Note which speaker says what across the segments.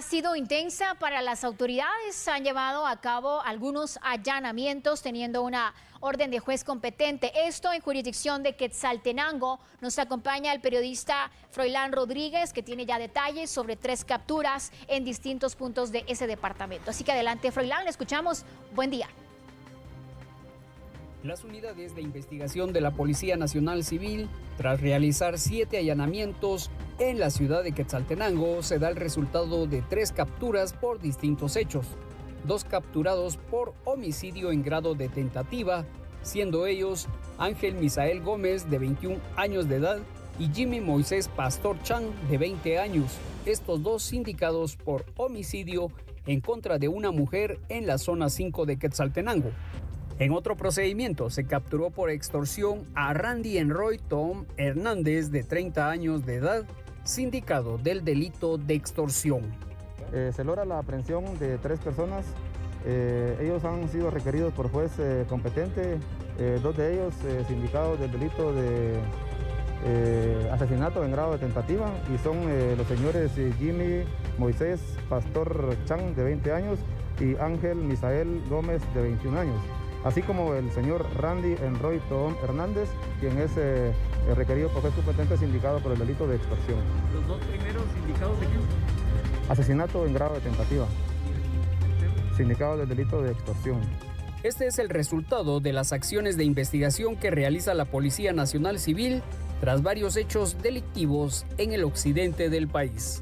Speaker 1: sido intensa para las autoridades. Han llevado a cabo algunos allanamientos teniendo una orden de juez competente. Esto en jurisdicción de Quetzaltenango. Nos acompaña el periodista Froilán Rodríguez, que tiene ya detalles sobre 3 capturas en distintos puntos de ese departamento. Así que adelante, Froilán, le escuchamos. Buen día.
Speaker 2: Las unidades de investigación de la Policía Nacional Civil, tras realizar 7 allanamientos en la ciudad de Quetzaltenango, se da el resultado de 3 capturas por distintos hechos. 2 capturados por homicidio en grado de tentativa, siendo ellos Ángel Misael Gómez, de 21 años de edad, y Jimmy Moisés Pastor Chan, de 20 años. Estos 2 sindicados por homicidio en contra de una mujer en la zona 5 de Quetzaltenango. En otro procedimiento se capturó por extorsión a Randy Enroy Tom Hernández, de 30 años de edad, sindicado del delito de extorsión.
Speaker 3: Se logra la aprehensión de 3 personas. Ellos han sido requeridos por juez competente, 2 de ellos sindicados del delito de asesinato en grado de tentativa, y son los señores Jimmy Moisés Pastor Chan, de 20 años, y Ángel Misael Gómez, de 21 años. Así como el señor Randy Enroy Tom Hernández, quien es requerido por juez competente sindicado por el delito de extorsión.
Speaker 2: ¿Los 2 primeros sindicados de qué?
Speaker 3: Asesinato en grado de tentativa, sindicado del delito de extorsión.
Speaker 2: Este es el resultado de las acciones de investigación que realiza la Policía Nacional Civil tras varios hechos delictivos en el occidente del país.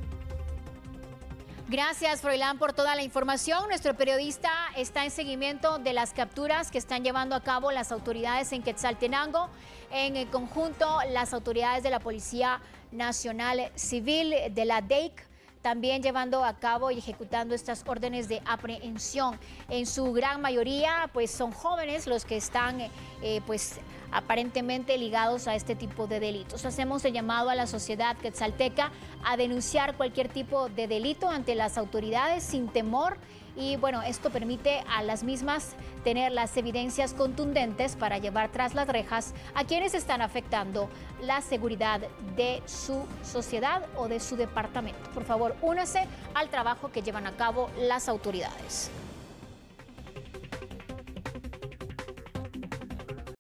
Speaker 1: Gracias, Froilán, por toda la información. Nuestro periodista está en seguimiento de las capturas que están llevando a cabo las autoridades en Quetzaltenango. En el conjunto, las autoridades de la Policía Nacional Civil, de la DEIC, también llevando a cabo y ejecutando estas órdenes de aprehensión. En su gran mayoría, pues son jóvenes los que están aparentemente ligados a este tipo de delitos. Hacemos el llamado a la sociedad quetzalteca a denunciar cualquier tipo de delito ante las autoridades sin temor, y bueno, esto permite a las mismas tener las evidencias contundentes para llevar tras las rejas a quienes están afectando la seguridad de su sociedad o de su departamento. Por favor, únase al trabajo que llevan a cabo las autoridades.